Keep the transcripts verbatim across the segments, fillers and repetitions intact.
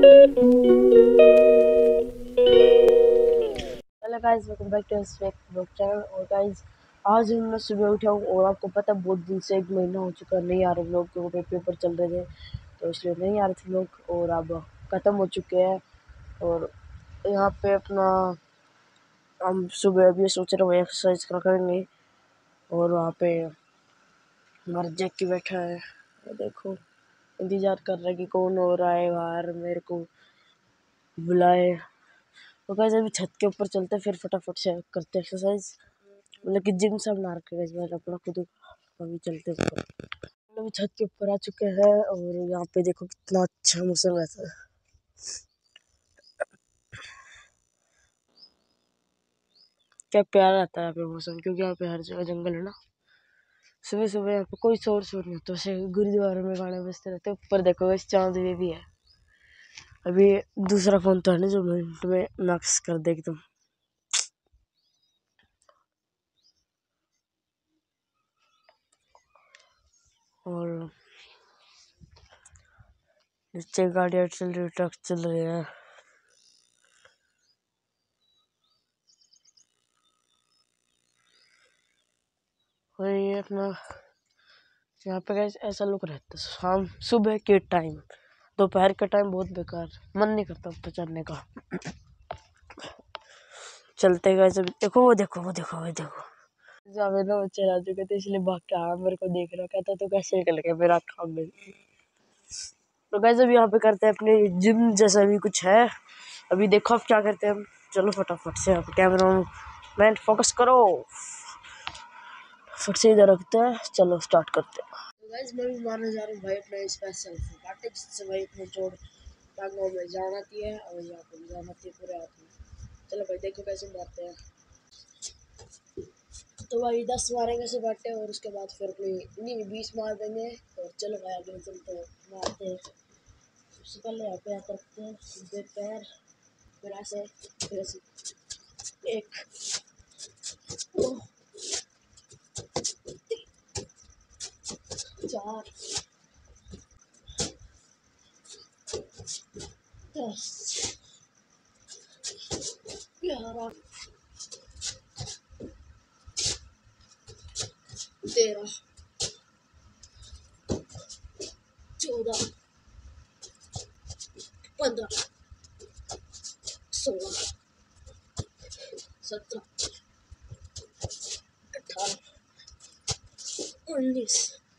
Hello guys, welcome back to blog channel. और guys, आज मैं सुबह उठा हूँ और आपको पता बहुत दिन से एक महीना हो चुका नहीं आ रहे ब्लॉग, क्योंकि पेपर चल रहे थे तो इसलिए नहीं आ रहे थे ब्लॉग। और अब ख़त्म हो चुके हैं। और यहाँ पे अपना हम सुबह अभी सोच रहे हैं एक्सरसाइज करा करेंगे। और वहाँ पे हमारा जैकी बैठा है, देखो इंतज़ार कर रहा है कि कौन हो रहा है बाहर मेरे को बुलाए। तो गाइस अभी छत के ऊपर चलते हैं, फिर फटाफट से करते एक्सरसाइज, मतलब कि जिम सब ना रखे गाइस, मैं अपना खुद। अभी चलते हैं ऊपर। अभी छत के ऊपर आ चुके हैं और यहाँ पे देखो कितना अच्छा मौसम रहता है। क्या प्यारा रहता है यहाँ पे मौसम, क्योंकि यहाँ पे हर जगह जंगल है ना। सुबह सुबह यहाँ पे कोई शोर शोर नहीं होता, वैसे गुरुद्वारे में गाने बजते रहते हैं। ऊपर देखो इस चांद भी, भी है। अभी दूसरा फोन तो है ना जो मिनट में मैक्स कर दे एकदम। और नीचे गाड़ियाँ चल रही, ट्रक चल रहे हैं। और ये अपना यहाँ पे गाइस ऐसा लुक रहता है शाम सुबह के टाइम। दोपहर का टाइम बहुत बेकार, मन नहीं करता ऊपर चढ़ने का। चलते गए जब देखो वो देखो वो देखो वो देखो जब ना बच्चे आ चुके थे, इसलिए भाग के आया, मेरे को देख रहा कहता तो कैसे निकल गया मेरा काम में। तो गाइस अभी यहाँ पे करते हैं अपने जिम जैसा भी कुछ है। अभी देखो अब क्या करते हैं हम। चलो फटाफट से यहाँ पे कैमरा मैन फोकस करो, फट से इधर रखते हैं। चलो स्टार्ट करते हैं। तो गाइस मैं भी मारने जा रहा हूँ भाई अपना स्पेशल काटे, जिससे भाई अपने जोड़ टांगों में जान आती है और यहाँ पे जान आती है पूरे हाथ में। चलो भाई देखो कैसे मारते हैं। तो भाई दस मारेंगे से बाटे और उसके बाद फिर अपनी नहीं बीस मार देंगे। और चलो भाई आगे चलते हैं, मारते हैं। सबसे पहले यहाँ पे आकर रखते हैं सीधे पैर, फिर ऐसे फिर ऐसे एक दो चार दस ग्यारह तेरह चौदह पंद्रह सोलह सत्रह अठारह उन्नीस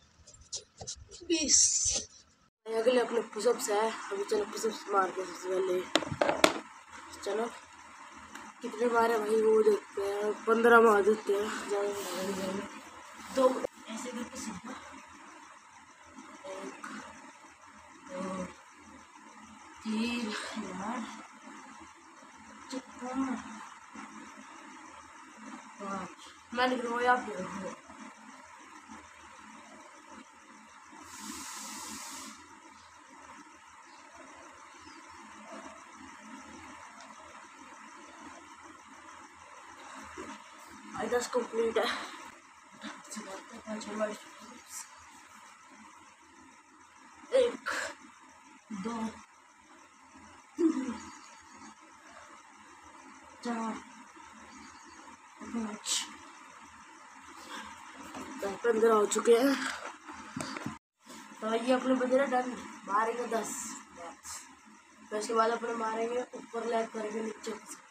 बीस। अगले अपने पुशअप्स है। अभी चलो पुशअप्स मार के सबसे पहले। चलो कितने मारे भाई वो देखते हैं। पंद्रह मार देते हैं, ज़्यादा दो ऐसे करके सीधा। एक दो तीन चार पाँच। मैंने गिरवाया आप देखो। आई दस कंप्लीट है। एक दो तीन चार पाँच पंद्रह हो चुके हैं। तो ये अपने बजे डन मारेंगे दस मैक्स। तो इसके बाद अपने मारेंगे ऊपर लेग करेंगे नीचे।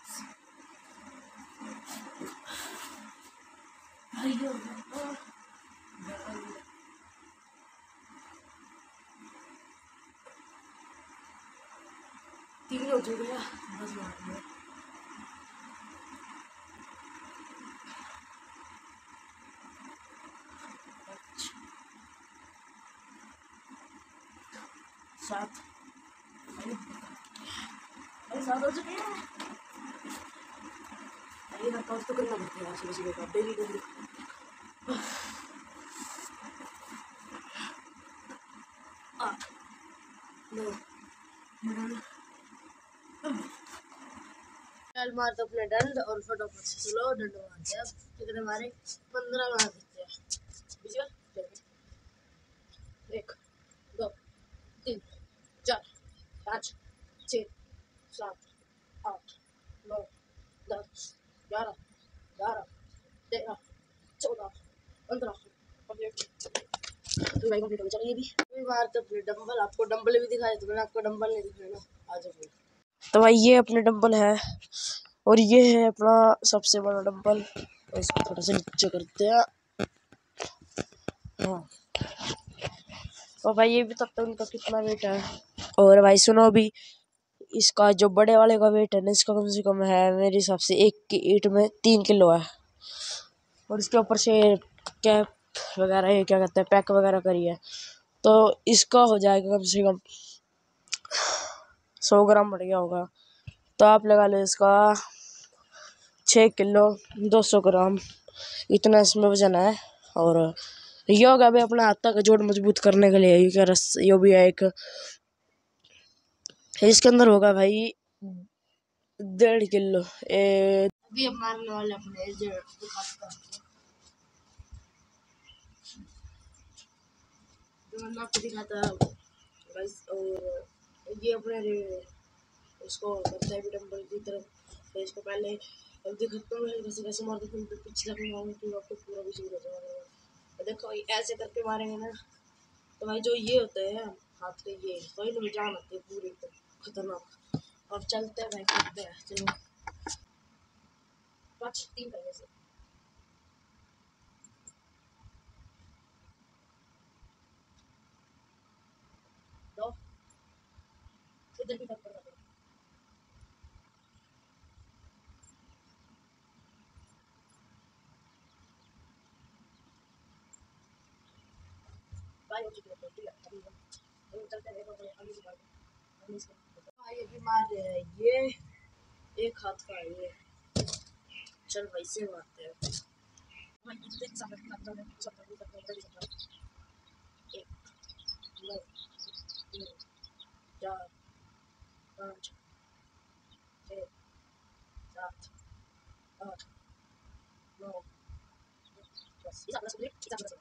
तीन हो चुके हैं, बस मारेंगे। सात सात हो चुके हैं। ये ना तो करना पड़ता है सुबह सुबह का डेली डेली। आठ नौ चल मार दो अपने डंड और फटाफट से चलो डंड मारते हैं। अब कितने मारे? पंद्रह मार देते हैं। एक दो तीन चार पाँच छः, सात, आठ, नौ, दस, ग्यारह, बारह, तेरह, चौदह, पंद्रह, तो भाई कंप्लीट हो चलिए भी बार तो फिर डंबल आपको डंबल भी दिखाए तो मैंने आपको डंबल नहीं दिखाया ना आज फिर। तो भाई ये अपने डंबल है और ये है अपना सबसे बड़ा डंबल। इसको थोड़ा सा नीचे करते हैं। हाँ और भाई ये भी तब तक उनका कितना वेट है। और भाई सुनो अभी इसका जो बड़े वाले का वेट है ना इसका कम से कम है मेरे हिसाब से एक की ईंट में तीन किलो है। और इसके ऊपर से कैप वगैरह ये क्या कहते हैं पैक वगैरह करी है तो इसका हो जाएगा कम से कम सौ ग्राम बढ़ गया होगा। तो आप लगा लो इसका छः किलो दो सौ ग्राम इतना इसमें वजन है। और योग अभी अपने हाथ का जोड़ मजबूत करने के लिए ये रस यो भी है एक इसके अंदर होगा भाई डेढ़ किलो ए अभी अब मारने वाले अपने जो आपको दिखाता है और ये अपने इसको करता है डंबल की तरफ। तो इसको पहले जल्दी खत्म है कैसे कैसे मारते फिर तो पिछला मारूंगा कि आपको पूरा भी शुरू हो जाएगा। देखो ऐसे करके मारेंगे ना तो भाई जो ये होते हैं हाथ के ये वही तो जान होती है पूरी तो खतरनाक। अब चलते हैं भाई करते हैं चलो पाँच तीन करने से दो इधर भी करते हैं। भाई हो चुकी है ठीक है अभी हम चलते हैं देखो अभी से अभी से भाई अभी मार रहे हैं ये एक हाथ का है ये। चल भाई से मारते हैं भाई कितने के साथ करता हूं सब करता हूं करता हूं एक दो तीन चार पाँच छः सात आठ नौ दस इस अपना स्कूल इस अपना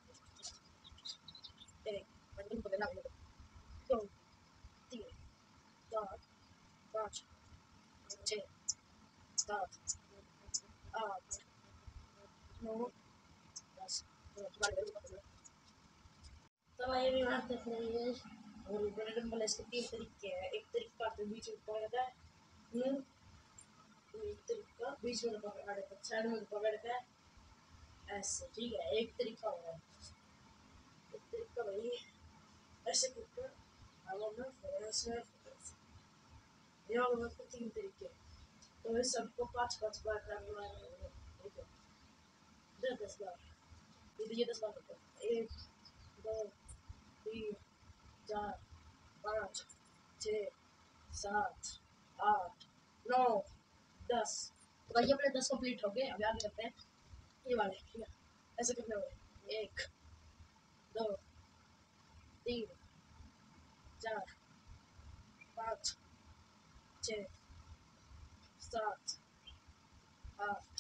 एक पंद्रह को लेना दो तीन चार पाँच छः सात आठ नौ दस तुम्हारे घर में तो भाई अभी बात कर रही है और बड़े डंबल इसके तीन तरीके हैं। एक तरीका तो बीच में पकड़ जाता है एक तरीका बीच में पकड़ के साइड में पकड़ के ऐसे ठीक है एक तरीका होगा। एक तरीका भाई ऐसे करके हवा में फिर ऐसे ये होगा तो तीन तरीके तो इस सबको पाँच पाँच बार करना है। ठीक है दस दस बार ये ये दस बार करते हैं एक दो तीन चार पाँच छः सात आठ नौ दस। तो भाई अपने दस कंप्लीट हो गए। अभी आगे करते हैं ये वाले ठीक है ऐसे करने वाले एक दो तीन चार पाँच छः सात आठ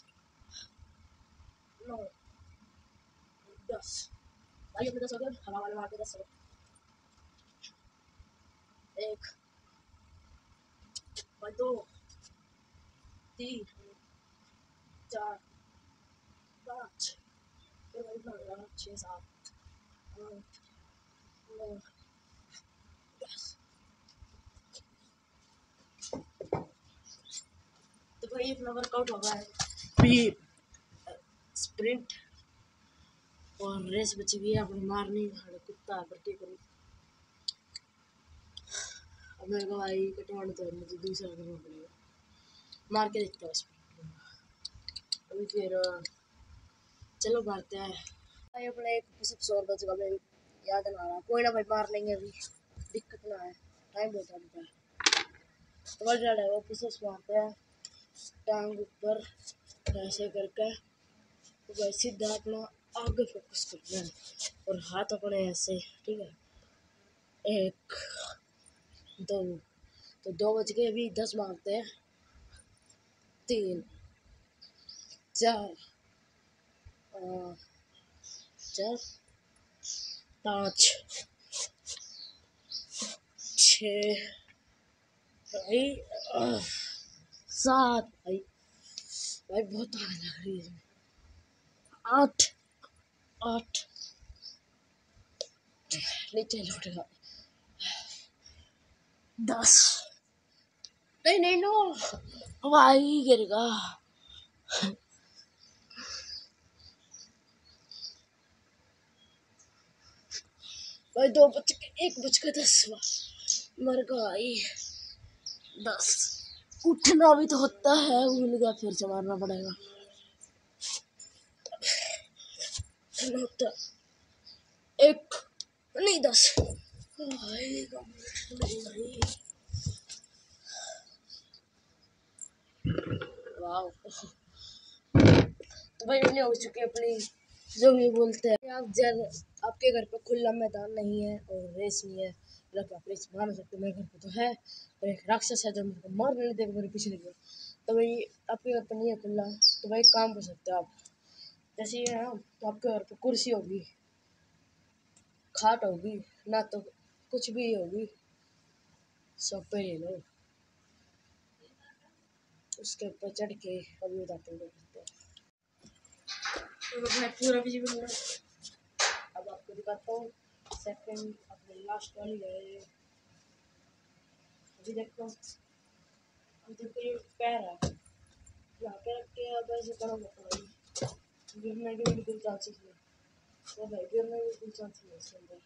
नौ दस। भाई अपने दस हो गए हवा वाले मार के दस हो गए एक भाई दो तीन चार पाँच छः सात आठ नौ दस। तो भाई अपना वर्कआउट हो गया है फिर स्प्रिंट और रेस बची हुई है अपनी मारनी कुत्ता बट्टी करूँ। अब मेरे को भाई कटवाना तो है मुझे दूसरा करना पड़ेगा मार के देखता हूँ अभी फिर चलो मारते हैं भाई अपने एक पुशअप्स और बच गया मेरी याद ना आ रहा कोई ना भाई मार लेंगे अभी दिक्कत ना है टाइम बहुत आता है तो बढ़ रहा है वो पुशअप्स मारते हैं टांग ऊपर ऐसे करके तो भाई सीधा अपना आगे फोकस करना है और हाथ अपने ऐसे ठीक है एक दो तो दो बज गए अभी दस मारते हैं तीन चार चार पाँच छः भाई आह, सात भाई भाई बहुत आग लग रही है। आठ आठ नीचे लौटेगा। दस नहीं नहीं नो भाई गिरेगा। भाई दो बज के एक बज के दस मर गया भाई। दस उठना भी तो होता है, भूल गया, फिर से मारना पड़ेगा। होता एक नहीं दस भाई भाई वाह। तो भाई मैंने हो चुकी है अपनी जो भी बोलते हैं आप जब आपके घर पे खुला मैदान नहीं है और रेस नहीं है, मतलब आप रेस मार सकते, मेरे घर पे तो है और एक राक्षस है जो मेरे को मार नहीं देगा मेरे पीछे लगे। तो भाई आपके घर पे नहीं है खुला, तो भाई काम कर सकते हो आप। जैसे ये है ना, तो आपके घर पे कुर्सी होगी, खाट होगी ना, तो कुछ भी होगी, सब पे ले लो, उसके ऊपर चढ़ के अभी बताते हैं करते हैं। तो मैं पूरा भी अब आपको दिखाता हूँ। सेकंड अपने लास्ट वाली है ये। अभी देखो, अभी देखो ये पैर है, यहाँ पे रख के अब ऐसे करोगे तो भाई गिरने की बिल्कुल चांसेस नहीं। तो भाई गिरने की बिल्कुल चांस नहीं इसके अंदर।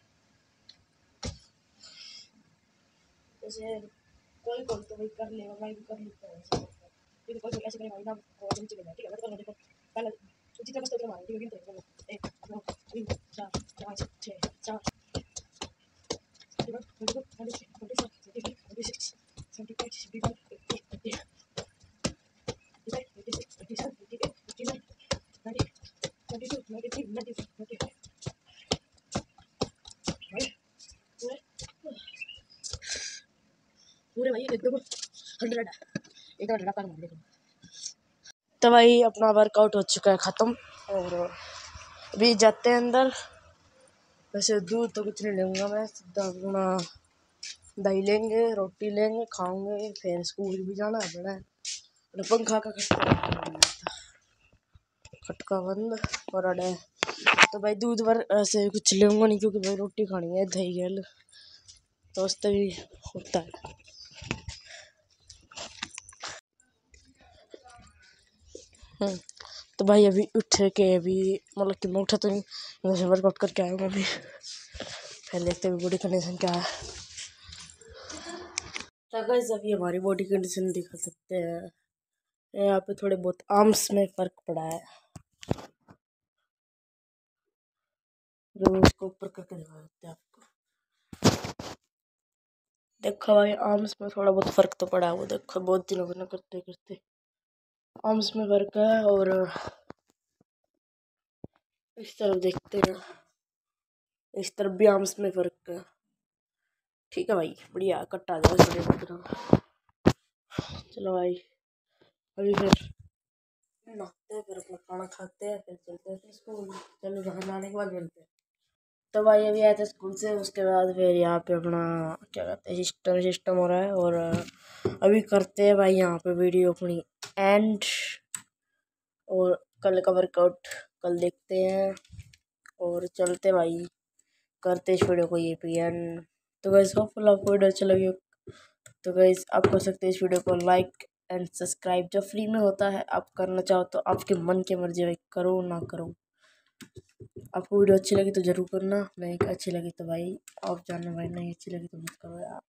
जैसे कोई कोई तो भाई कर लेगा, मैं भी कर लेता हूँ ऐसे। फिर कोई कोई ऐसे करेगा भाई ना, और नीचे गिरना, ठीक है। मैं तो देखो पहले जितना बस तो मारो, ठीक है। गिनते हैं एक दो तीन चार पाँच छः सात पूरे भाई एकदम हंड्रेड एकदम हंड्रेड का मार। तो भाई अपना वर्कआउट हो चुका है ख़त्म और अभी जाते हैं अंदर। वैसे दूध तो कुछ नहीं लूँगा मैं, सीधा अपना दही लेंगे, रोटी लेंगे, खाऊंगे, फिर स्कूल भी जाना है बड़ा है। पंखा का खटका खटका बंद और अड़े। तो भाई दूध वर ऐसे कुछ लूँगा नहीं, क्योंकि भाई रोटी खानी है दही गेल तो उससे भी होता है। तो भाई अभी उठ के अभी मतलब कि मैं उठा तो नहीं, वैसे वर्कआउट करके आया हूँ अभी। फिर देखते हैं बॉडी कंडीशन क्या है। तो गाइस अभी हमारी बॉडी कंडीशन दिखा सकते हैं, यहाँ पे थोड़े बहुत आर्म्स में फर्क पड़ा है। इसको ऊपर करके दिखा सकते हैं आपको। देखो भाई आर्म्स में थोड़ा बहुत फर्क तो पड़ा है, वो देखो बहुत दिनों में करते करते आर्म्स में फर्क है। और इस तरफ देखते हैं, इस तरफ भी आर्म्स में फर्क है। ठीक है भाई बढ़िया, कट आ जाएगा। चलो भाई अभी फिर नहाते हैं, फिर अपना खाना खाते हैं, फिर चलते हैं स्कूल। चलो घर आने के बाद मिलते हैं। तो भाई अभी आए थे स्कूल से, उसके बाद फिर यहाँ पे अपना क्या कहते हैं सिस्टम सिस्टम हो रहा है। और अभी करते हैं भाई यहाँ पे वीडियो अपनी एंड, और कल का वर्कआउट कल देखते हैं और चलते भाई करते इस वीडियो को ये पी एन। तो गाइस होपफुल आपको वीडियो अच्छा लगी। तो गाइस आप कर सकते हैं इस वीडियो को लाइक एंड सब्सक्राइब, जो फ्री में होता है। आप करना चाहो तो आपके मन की मर्जी भाई, करो ना करो। आपको वीडियो अच्छी लगी तो जरूर करना, नहीं अच्छी लगी तो भाई आप जानना, भाई नहीं अच्छी लगी तो मत करो यार।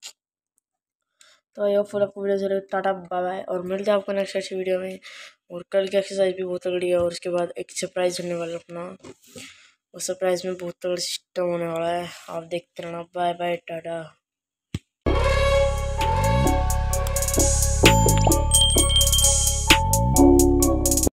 तो आई होप आपको वीडियो चले, टाटा बाय बाय, और मिलते हैं आपको नेक्स्ट अच्छी वीडियो में। और कल की एक्सरसाइज भी बहुत तगड़ी है, और उसके बाद एक सरप्राइज होने वाला अपना, और सरप्राइज में बहुत तगड़ा सिस्टम होने वाला है, आप देखते रहना। Bye bye Tata.